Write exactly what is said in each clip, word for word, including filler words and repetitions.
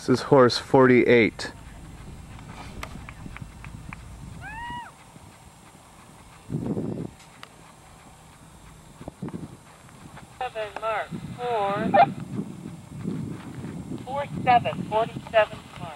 This is horse forty-eight. Seven, mark, four, four, seven, forty-seven, mark.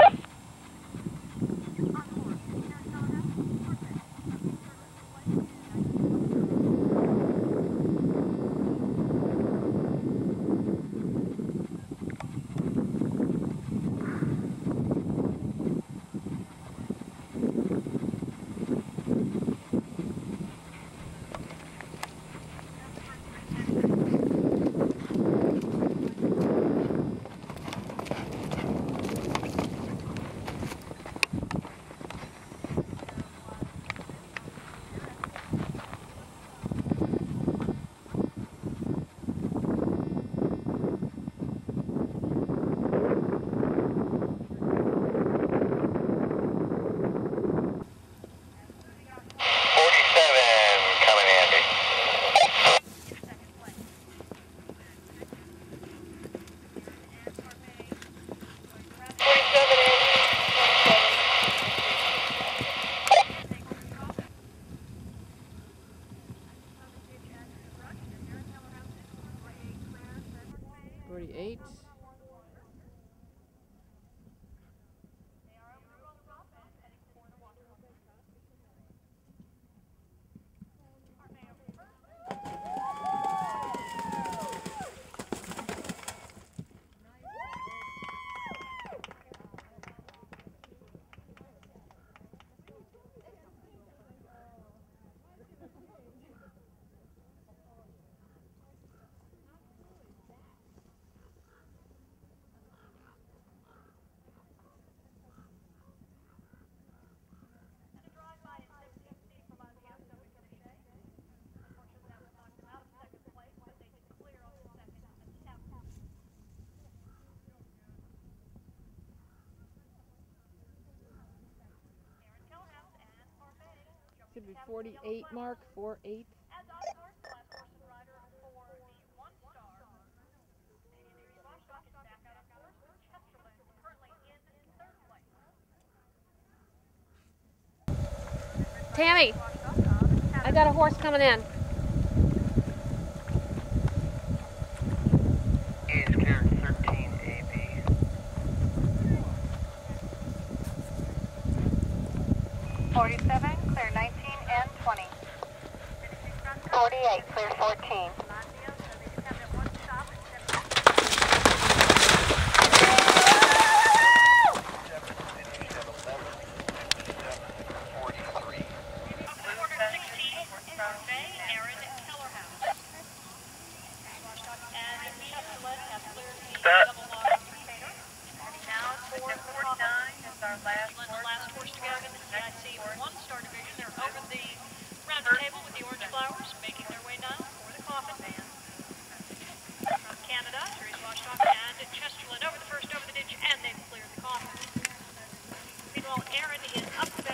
forty-eight. Should be forty-eight, mark, four eight. Tammy, I got a horse coming in. Is clear thirteen A B. Forty-seven, clear nineteen and twenty. Forty-eight, clear fourteen. Meanwhile, Aaron is up.